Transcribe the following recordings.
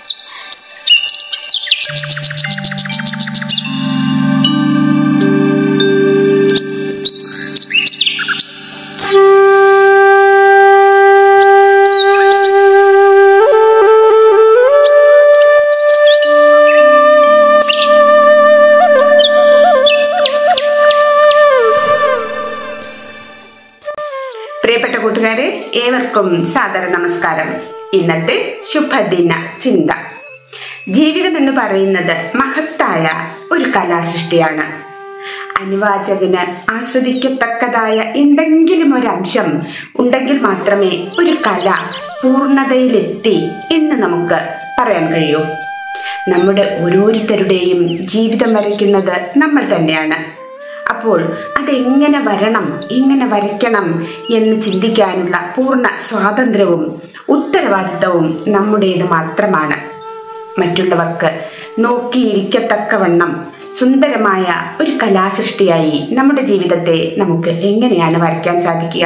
പ്രിയപ്പെട്ട കൂട്ടുകാരെ, ഏവർക്കും സാദര നമസ്കാരം. ഇന്നത്തെ ശുഭദിന ചിന്ത. ജീവിതം എന്ന് പറയുന്നത് മഹത്തായ ഒരു കലാസൃഷ്ടിയാണ്. അനുവാചകന് ആസ്വദിക്കത്തക്കതായ എന്തെങ്കിലും ഒരു അംശം ഉണ്ടെങ്കിൽ മാത്രമേ ഒരു കല പൂർണ്ണതയിലെത്തി എന്ന് നമുക്ക് പറയാൻ കഴിയൂ. നമ്മുടെ ഓരോരുത്തരുടെയും ജീവിതം വരയ്ക്കുന്നത് നമ്മൾ തന്നെയാണ്. അപ്പോൾ അതെങ്ങനെ വരണം, എങ്ങനെ വരയ്ക്കണം എന്ന് ചിന്തിക്കാനുള്ള പൂർണ്ണ സ്വാതന്ത്ര്യവും ഉത്തരവാദിത്തവും നമ്മുടേത് മാത്രമാണ്. മറ്റുള്ളവർക്ക് നോക്കിയിരിക്കത്തക്കവണ്ണം സുന്ദരമായ ഒരു കലാസൃഷ്ടിയായി നമ്മുടെ ജീവിതത്തെ നമുക്ക് എങ്ങനെയാണ് വരയ്ക്കാൻ സാധിക്കുക?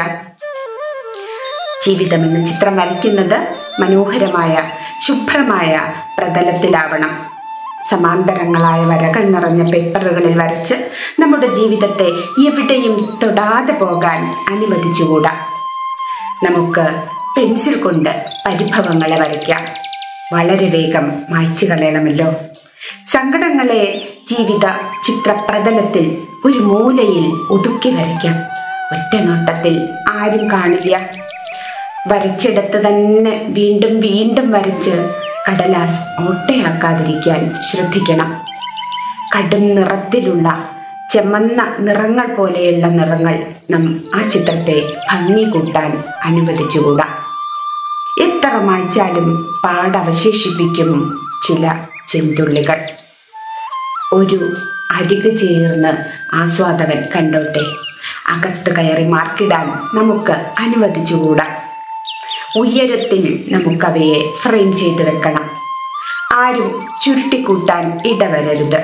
ജീവിതം എന്ന ചിത്രം വരയ്ക്കുന്നത് മനോഹരമായ ശുഭ്രമായ പ്രതലത്തിലാവണം. സമാന്തരങ്ങളായ വരകൾ നിറഞ്ഞ പേപ്പറുകളിൽ വരച്ച് നമ്മുടെ ജീവിതത്തെ എവിടെയും തൊടാതെ പോകാൻ അനുവദിച്ചുകൂടാ. നമുക്ക് പെൻസിൽ കൊണ്ട് പരിഭവങ്ങളെ വരയ്ക്കാം. വളരെ വേഗം മായ്ച്ചു കളയണമല്ലോ. സങ്കടങ്ങളെ ജീവിത ചിത്രപ്രതലത്തിൽ ഒരു മൂലയിൽ ഒതുക്കി വരയ്ക്കാം. ഒറ്റ നോട്ടത്തിൽ ആരും കാണില്ല. വരച്ചെടുത്ത് തന്നെ വീണ്ടും വീണ്ടും വരച്ച് കടലാസ് ഓട്ടയാക്കാതിരിക്കാൻ ശ്രദ്ധിക്കണം. കടും നിറത്തിലുള്ള ചെമ്മന്ന നിറങ്ങൾ പോലെയുള്ള നിറങ്ങൾ ആ ചിത്രത്തെ ഭംഗി കൂട്ടാൻ അനുവദിച്ചുകൂടാ. എത്ര മായ്ച്ചാലും പാടവശേഷിപ്പിക്കും ചില ചെന്തുള്ളികൾ. ഒരു അരികു ചേർന്ന് ആസ്വാദകൻ കണ്ടോട്ടെ. അകത്ത് കയറി മാർക്കിടാൻ നമുക്ക് അനുവദിച്ചുകൂടാ. ഉയരത്തിൽ നമുക്കവയെ ഫ്രെയിം ചെയ്ത് വെക്കണം. ആരും ചുരുട്ടിക്കൂട്ടാൻ ഇടവരരുത്.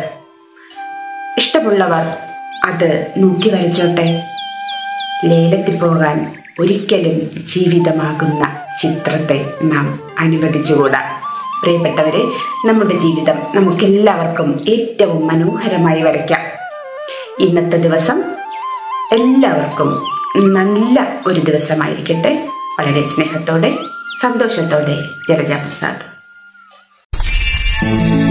ഇഷ്ടമുള്ളവർ അത് നോക്കി വരച്ചോട്ടെ. ലേലത്തിൽ പോകാൻ ഒരിക്കലും ജീവിതമാകുന്ന ചിത്രത്തെ നാം അനുവദിച്ചുകൂടാ. പ്രിയപ്പെട്ടവരെ, നമ്മുടെ ജീവിതം നമുക്കെല്ലാവർക്കും ഏറ്റവും മനോഹരമായി വരയ്ക്കാം. ഇന്നത്തെ ദിവസം എല്ലാവർക്കും നല്ല ഒരു ദിവസമായിരിക്കട്ടെ. വളരെ സ്നേഹത്തോടെ സന്തോഷത്തോടെ ജലജ പ്രസാദ്.